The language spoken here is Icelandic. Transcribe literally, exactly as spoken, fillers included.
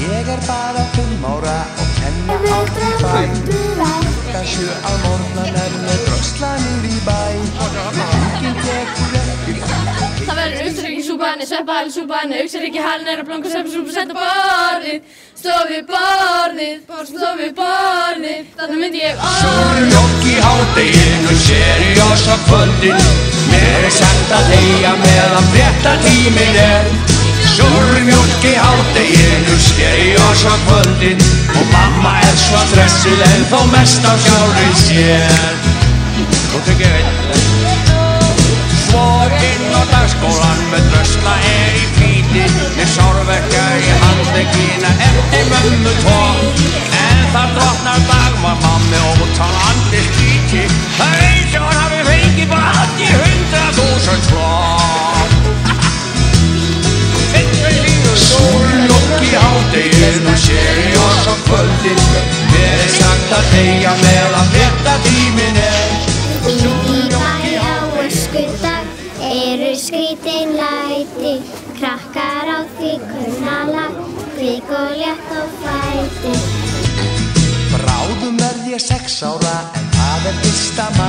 Ég er bara fimm ára og kenna á því fæ Klukkan sjö á morgnan með drösla niður í bæ Enginn tekur eftir Það verður uppsækingssúpan, sveppahælssúpan, uxaríki halinn er að blanga sveppasúpu sett á borðið Stóð við borðið, stóð við borðið, þarna myndi ég orð Súrmjólk í hádeginu, seriós á kvöldin Mér er sagt að þegja meðan fréttatíminn er Súrmjólk í hádeginu, seriós á kvöldin Og mamma er svo stressuð en þó mest á sjálfri sér Nú tek ég einn Svo inn á dagskólan með drösla er í flýti Með sárverka í handleggina eftir mömmu tvo En það drottnar dagmamammi ótal andli slíki Það veit ég hann hafi fengið bara allt í hundrað þúsund flott Súrmjólk í hádeginu, seriós á kvöldin Mér er sagt að þegja meðan fréttatíminn er Súrmjólk í öskudag eru skrítin læti Krakkar á því kunnalag, kvik og létt á fæti Bráðum verð ég sex ára en það er fyrsta maí